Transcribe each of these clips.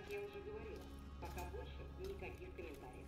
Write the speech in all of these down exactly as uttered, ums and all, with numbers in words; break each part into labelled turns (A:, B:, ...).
A: я уже говорила, пока больше никаких комментариев.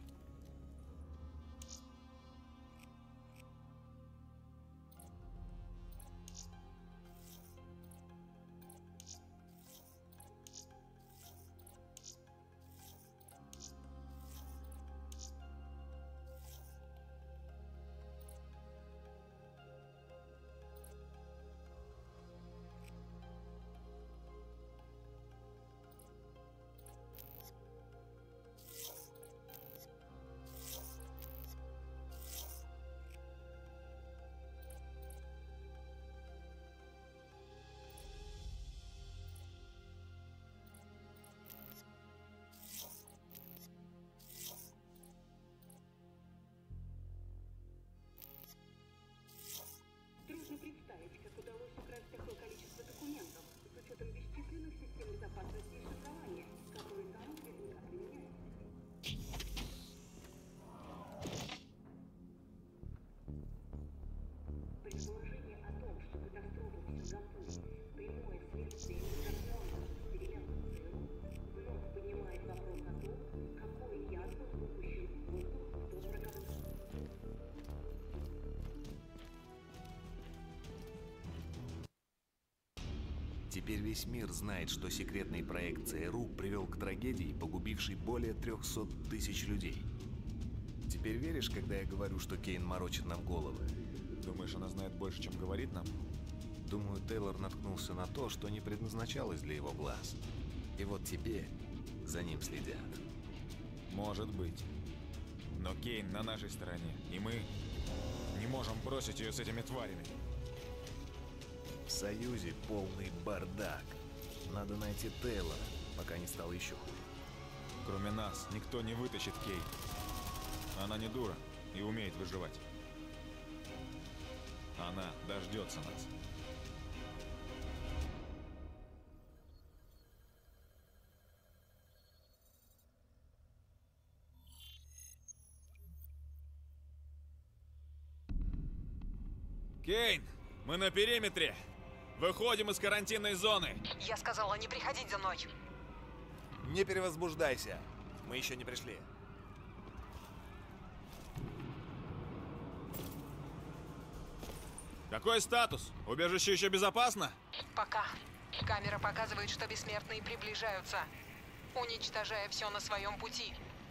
A: Трудно представить, как удалось украсть такое количество документов, с учетом бесчисленных систем безопасности и шифрования, которые там наверняка применяются. Предположение о том, что катастрофа в Сингапуре – прямое следствие незаконного эксперимента ЦРУ, вновь поднимает вопрос о том, какой яд был выпущен в воздух в тот роковой.
B: Теперь весь мир знает, что секретный проект ЦРУ привел к трагедии, погубившей более трёхсот тысяч людей. Теперь веришь, когда я говорю, что Кейн морочит нам головы?
C: Думаешь, она знает больше, чем говорит нам?
B: Думаю, Тейлор наткнулся на то, что не предназначалось для его глаз. И вот теперь за ним следят.
C: Может быть. Но Кейн на нашей стороне, и мы не можем бросить ее с этими тварями.
B: В Союзе полный бардак. Надо найти Тейлора, пока не стало еще хуже.
C: Кроме нас, никто не вытащит Кейн. Она не дура и умеет выживать. Она дождется нас. Кейн, мы на периметре. Выходим из карантинной зоны.
D: Я сказала не приходить за мной.
B: Не перевозбуждайся. Мы еще не пришли.
C: Какой статус? Убежище еще безопасно?
D: Пока. Камера показывает, что бессмертные приближаются, уничтожая все на своем пути.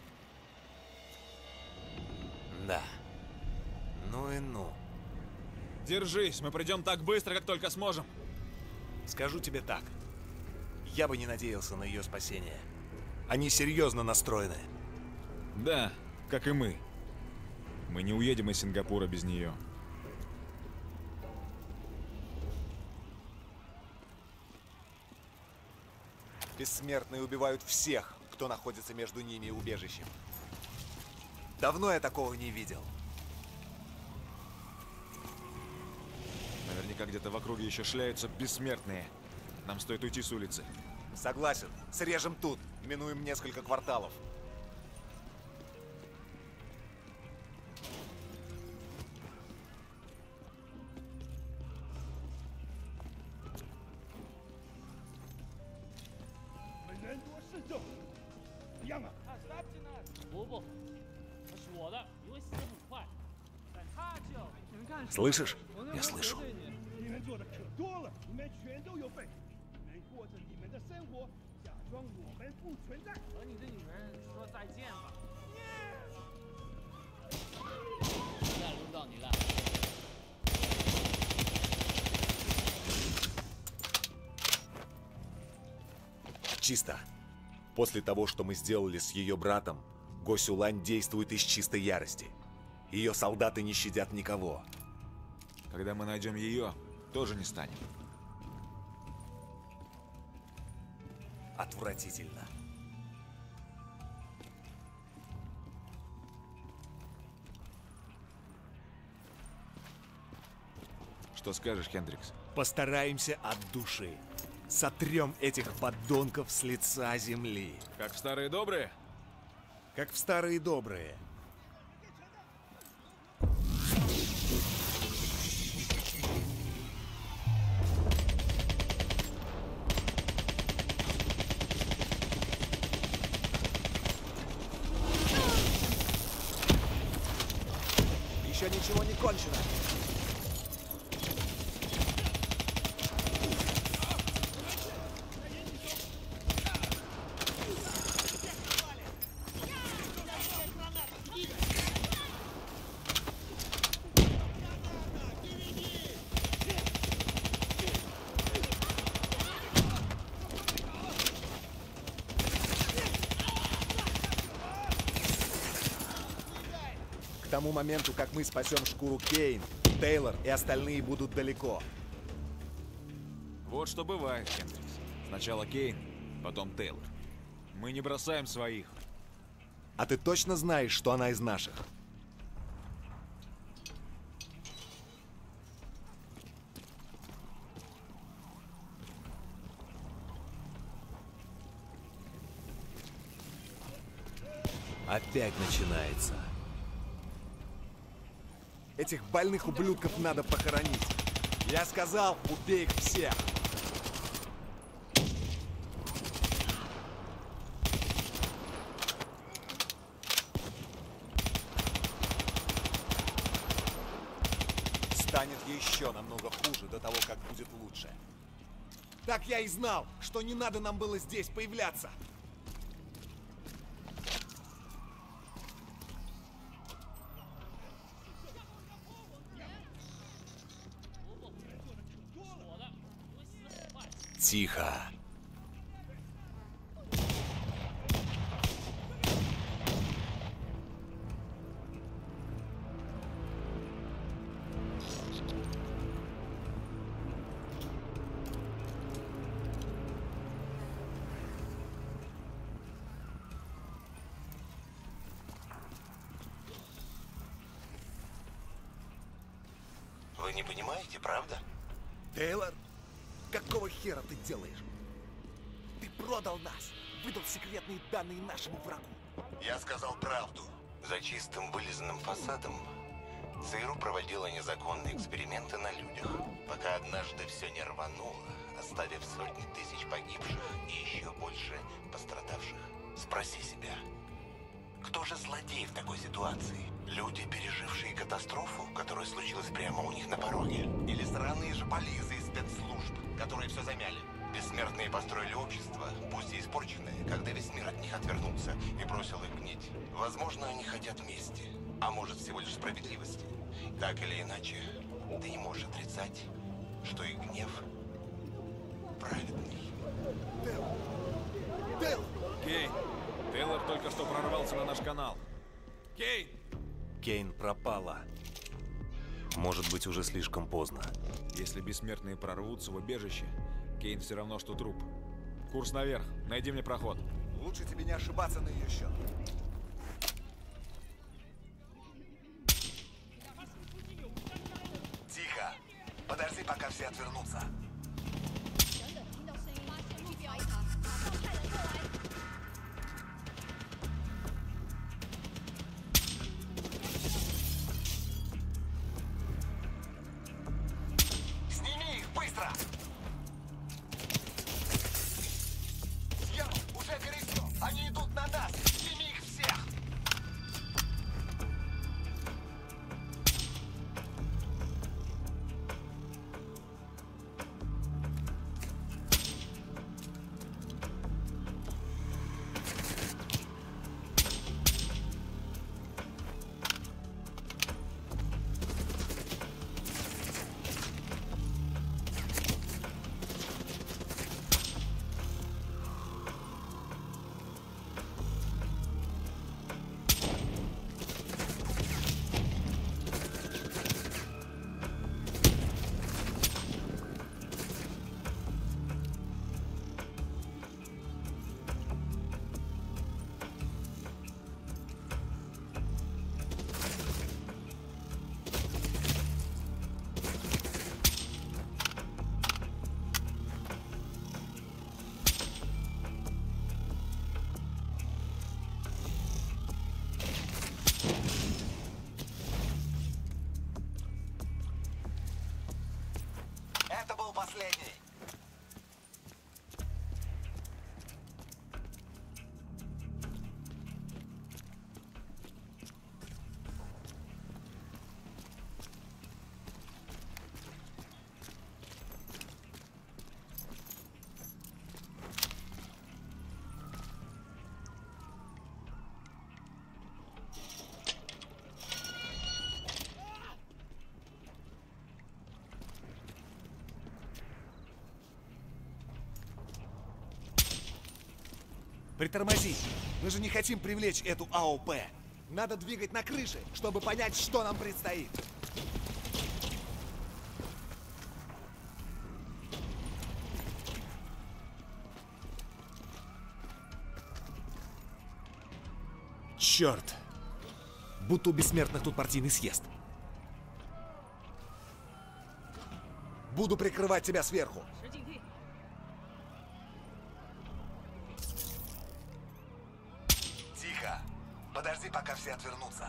B: Да. Ну и ну.
C: Держись, мы придем так быстро, как только сможем.
B: Скажу тебе так. Я бы не надеялся на ее спасение. Они серьезно настроены.
C: Да, как и мы. Мы не уедем из Сингапура без нее.
B: Бессмертные убивают всех, кто находится между ними и убежищем. Давно я такого не видел.
C: Наверняка где-то в округе еще шляются бессмертные. Нам стоит уйти с улицы.
B: Согласен. Срежем тут. Минуем несколько кварталов.
E: Оставьте нас! 不不，他是我的，你会死得很快。但他就……
B: Слышишь? Я слышу.
F: 你们做的可多了，你们全都有份。你们过着你们的生活，假装我们不存在。
E: 和你的女人说再见吧。现在轮到你了。
B: Чисто. После того, что мы сделали с ее братом, Го Сюлань действует из чистой ярости. Ее солдаты не щадят никого.
C: Когда мы найдем ее, тоже не станем.
B: Отвратительно.
C: Что скажешь, Хендрикс?
B: Постараемся от души. Сотрем этих подонков с лица земли.
C: Как в старые добрые?
B: Как в старые добрые. ничего не кончено. К тому моменту, как мы спасем шкуру Кейн, Тейлор и остальные будут далеко.
C: Вот что бывает, Хендрикс. Сначала Кейн, потом Тейлор. Мы не бросаем своих.
B: А ты точно знаешь, что она из наших? Опять начинается. Этих больных ублюдков надо похоронить. Я сказал, убей их всех. Станет еще намного хуже до того, как будет лучше. Так я и знал, что не надо нам было здесь появляться. Тихо.
G: Вы не понимаете, правда?
B: Тейлор, какого хера ты делаешь? Ты продал нас, выдал секретные данные нашему врагу.
G: Я сказал правду. За чистым вылизанным фасадом ЦРУ проводила незаконные эксперименты на людях, пока однажды все не рвануло, оставив сотни тысяч погибших и еще больше пострадавших. Спроси себя, кто же злодей в такой ситуации? Люди, пережившие катастрофу, которая случилась прямо у них на пороге? Или сраные же полисы из спецслужб, которые все замяли? Бессмертные построили общество, пусть и испорченное, когда весь мир от них отвернулся и бросил их гнить. Возможно, они хотят мести, а может всего лишь справедливости. Так или иначе, ты не можешь отрицать, что их гнев праведный.
B: Тейлор! Тейлор!
C: Кейн, Тейлор только что прорвался на наш канал. Кейн!
B: Кейн пропала. Может быть, уже слишком поздно.
C: Если бессмертные прорвутся в убежище, Кейн все равно, что труп. Курс наверх. Найди мне проход.
B: Лучше тебе не ошибаться на ее счет.
G: Тихо! Подожди, пока все отвернутся.
H: 等等，听到声音，先去表一塔，马上派人过来。
G: Сними их, быстро! Съел, уже горячо! Они идут на нас! Сними их всех! Это был последний.
B: Притормози. Мы же не хотим привлечь эту АОП. Надо двигать на крыше, чтобы понять, что нам предстоит. Черт! Будто у бессмертных тут партийный съезд. Буду прикрывать тебя сверху. Тихо. Подожди, пока все отвернутся.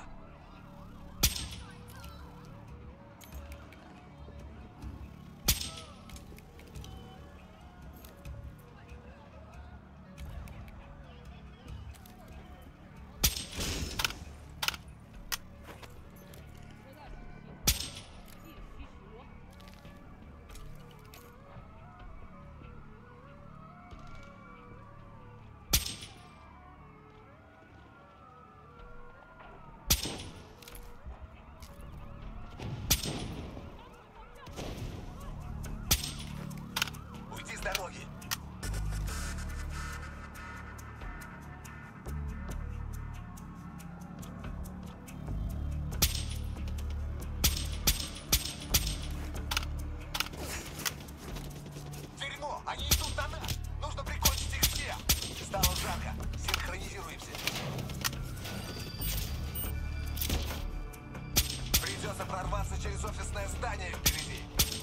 B: Уйди с дороги. Дерьмо! Они идут на нас! Нужно прикончить их всех! Стало жарко. Синхронизируемся. Придется прорваться через офисное здание впереди.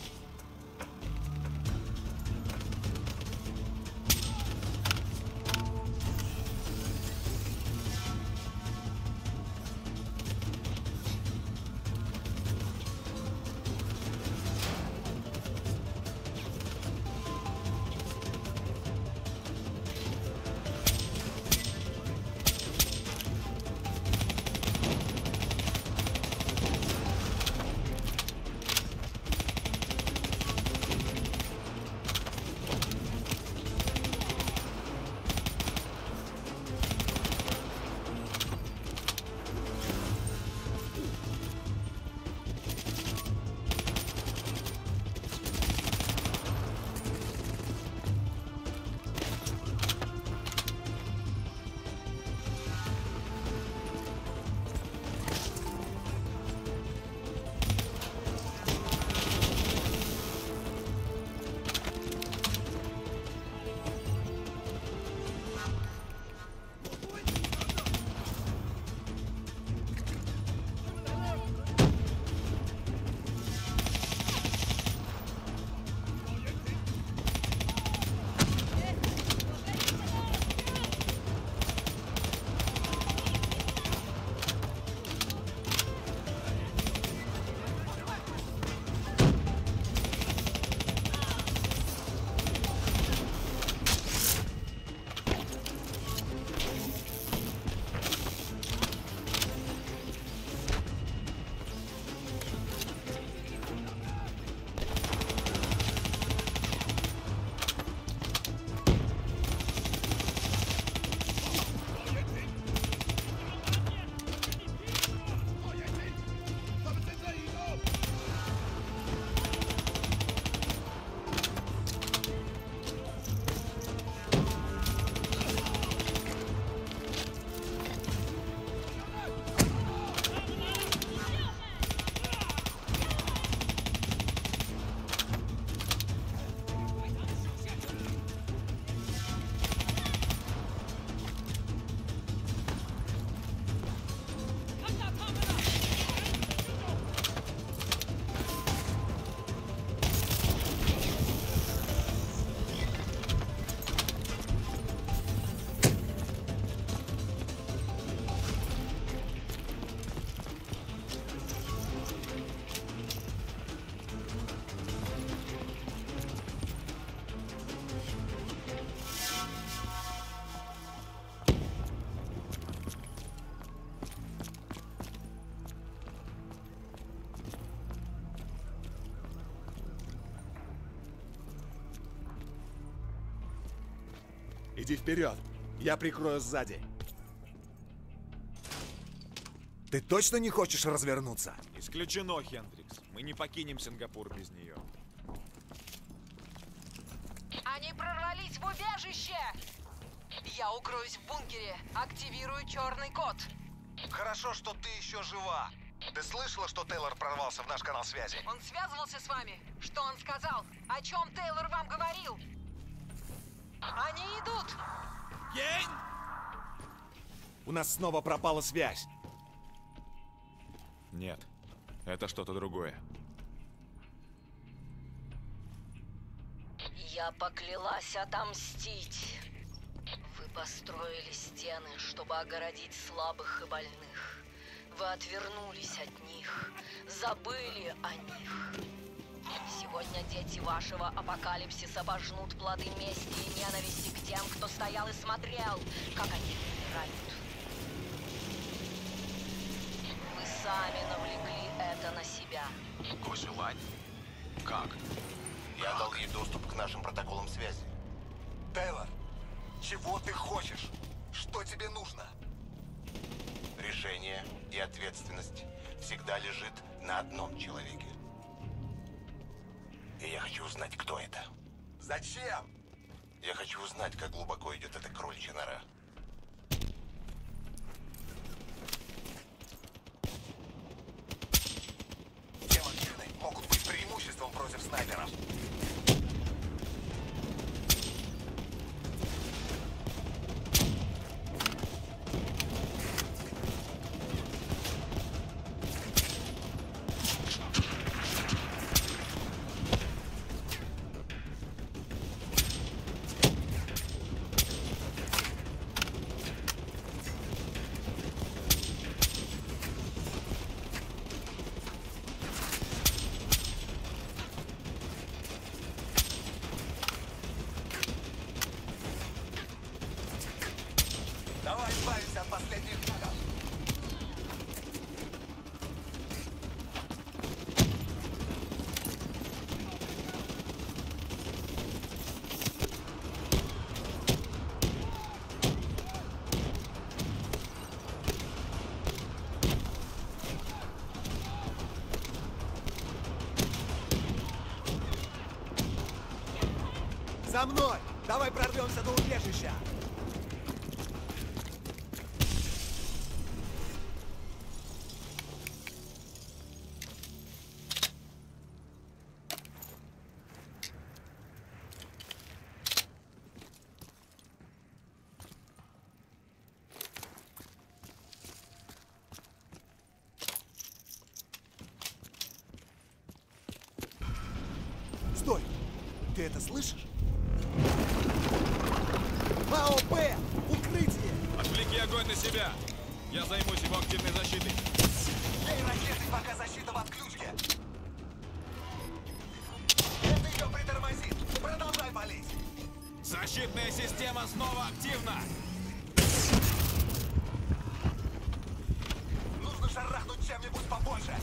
B: Иди вперед. Я прикрою сзади. Ты точно не хочешь развернуться?
C: Исключено, Хендрикс. Мы не покинем Сингапур без нее.
D: Они прорвались в убежище! Я укроюсь в бункере. Активирую черный код.
B: Хорошо, что ты еще жива. Ты слышала, что Тейлор прорвался в наш канал связи?
D: Он связывался с вами? Что он сказал? О чем Тейлор вам говорил? Они идут!
B: Кейн! У нас снова пропала связь.
C: Нет, это что-то другое.
I: Я поклялась отомстить. Вы построили стены, чтобы огородить слабых и больных. Вы отвернулись от них, забыли о них. Сегодня дети вашего апокалипсиса пожнут плоды мести и ненависти к тем, кто стоял и смотрел, как они умирают. Вы сами навлекли это на себя.
G: Косюлань? Как? Я дал ей доступ к нашим протоколам связи.
B: Тейлор, чего ты хочешь? Что тебе нужно?
G: Решение и ответственность всегда лежит на одном человеке. И я хочу узнать, кто это.
B: Зачем?
G: Я хочу узнать, как глубоко идет эта кроличья нора.
B: Демоны могут быть преимуществом против снайперов. Давай избавимся от последних шагов. За мной! Давай прорвемся до убежища! Стой! Ты это слышишь? АОП! Укрытие!
C: Отвлеки огонь на себя! Я займусь его активной защитой.
B: Эй, ракеты, пока защита в отключке! Это ее притормозит! Продолжай палить!
C: Защитная система снова активна!
B: Нужно шарахнуть чем-нибудь побольше!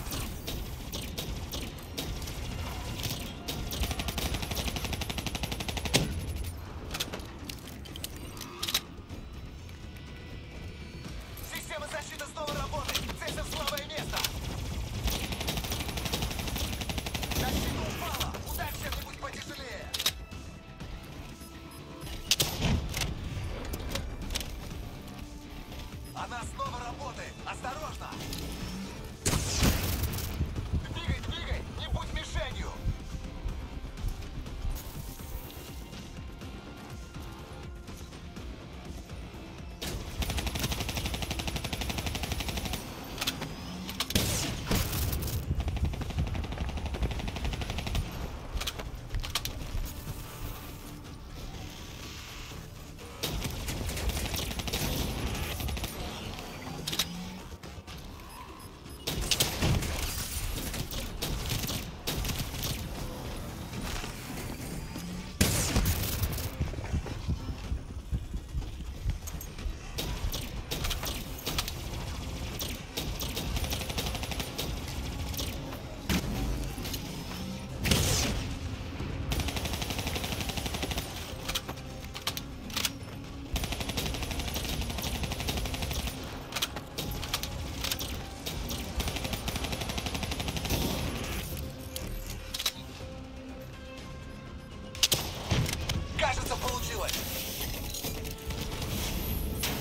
B: Система защиты снова работает! Целься в слабое место! Защита упала! Ударь чем-нибудь потяжелее! Она снова работает! Осторожно!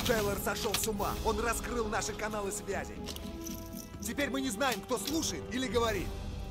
J: Тейлор сошел с ума. Он раскрыл наши каналы связи. Теперь мы не знаем, кто слушает или говорит.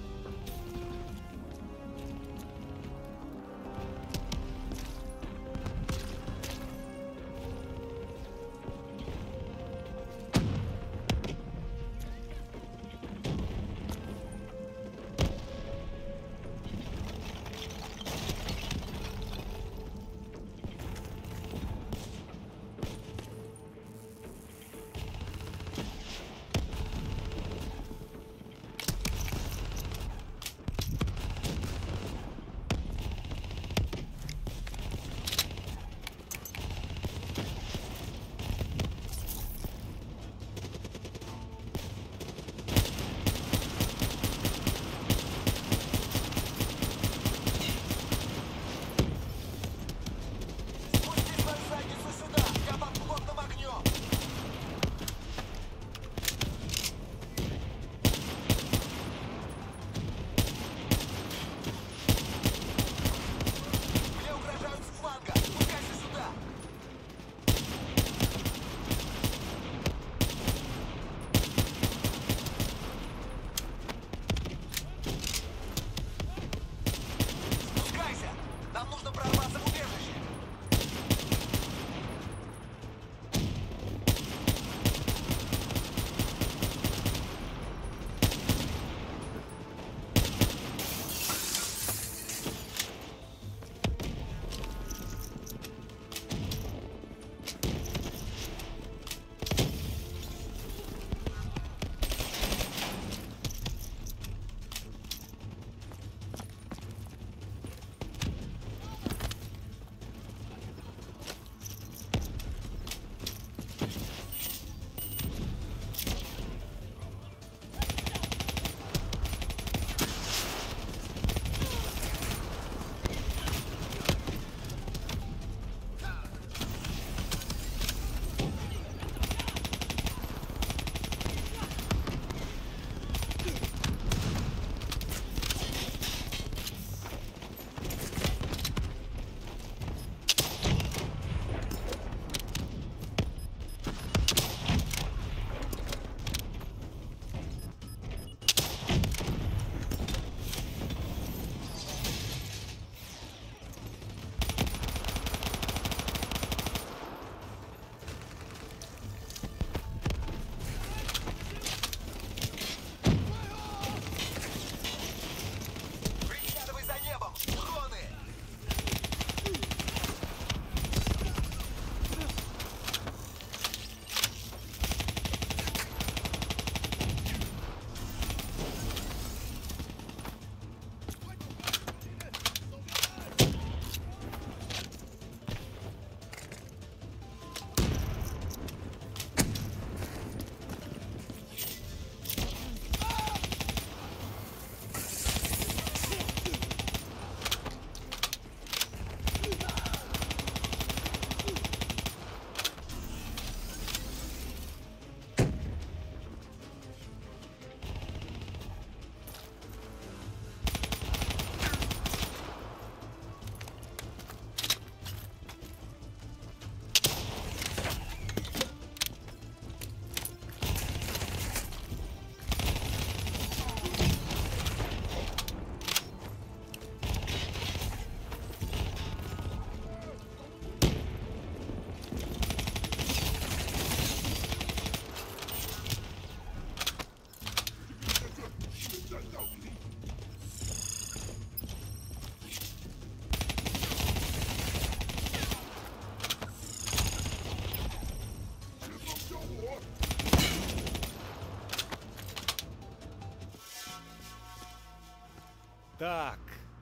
C: Так.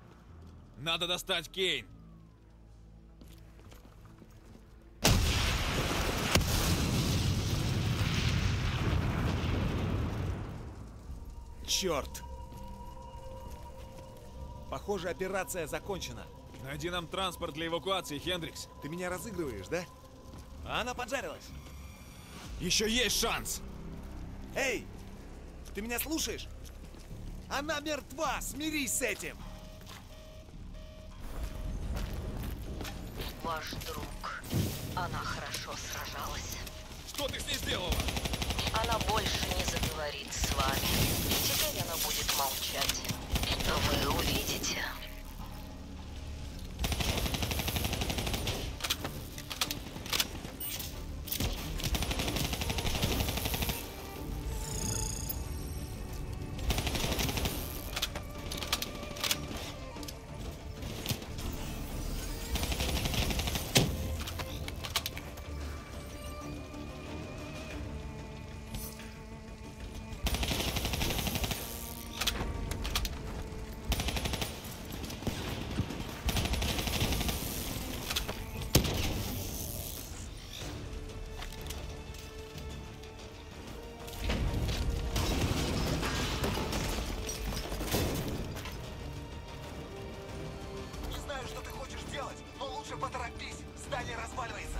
C: Надо достать Кейн.
J: Черт! Похоже, операция закончена.
C: Найди нам транспорт для эвакуации, Хендрикс.
J: Ты меня разыгрываешь, да? А она поджарилась.
C: Еще есть шанс!
J: Эй! Ты меня слушаешь? Она мертва! Смирись с этим!
I: Ваш друг Она хорошо сражалась.
C: Что ты с ней сделала?
I: Она больше не заговорит с вами. Теперь она будет молчать. Вы увидите.
J: Не знаю, что ты хочешь делать, но лучше поторопись. Здание разваливается.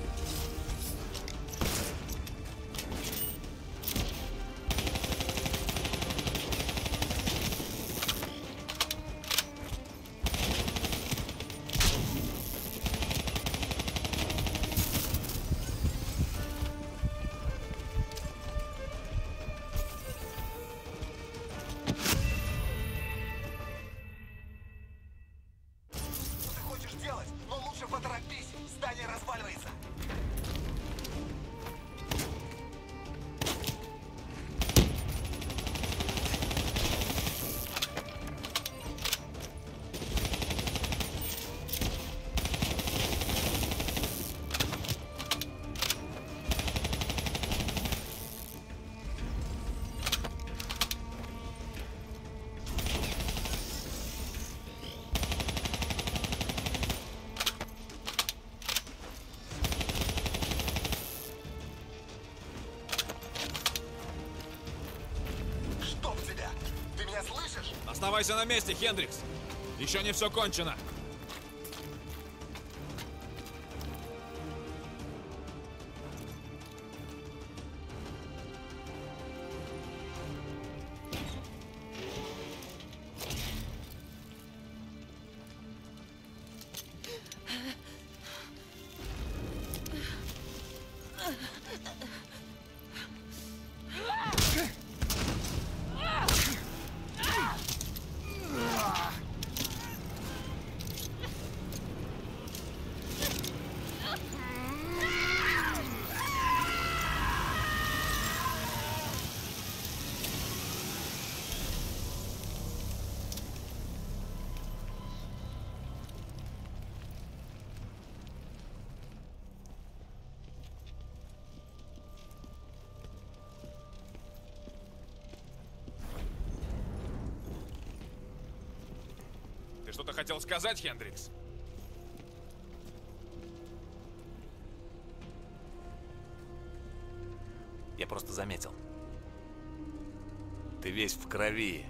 J: Что ты хочешь делать, но лучше поторопись. Здание разваливается. Чтоб тебя! Ты меня слышишь?
C: Оставайся на месте, Хендрикс! Еще не все кончено! Ты что-то хотел сказать, Хендрикс?
B: Я просто заметил. Ты весь в крови.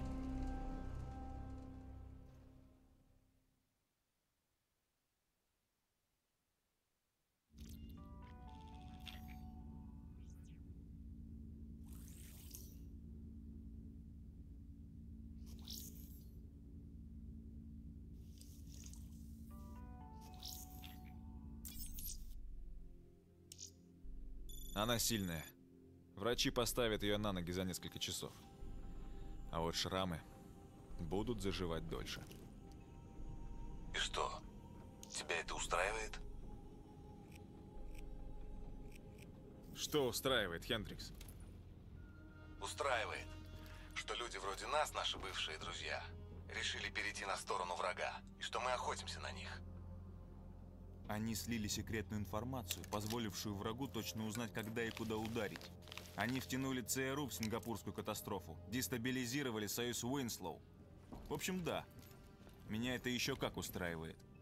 C: Она сильная. Врачи поставят ее на ноги за несколько часов. А вот шрамы будут заживать дольше.
G: И что? Тебя это устраивает?
C: Что устраивает, Хендрикс?
G: Устраивает, что люди вроде нас, наши бывшие друзья, решили перейти на сторону врага, и что мы охотимся на них.
K: Они слили секретную информацию, позволившую врагу точно узнать, когда и куда ударить. Они втянули ЦРУ в сингапурскую катастрофу, дестабилизировали союз Уинслоу. В общем, да, меня это еще как устраивает.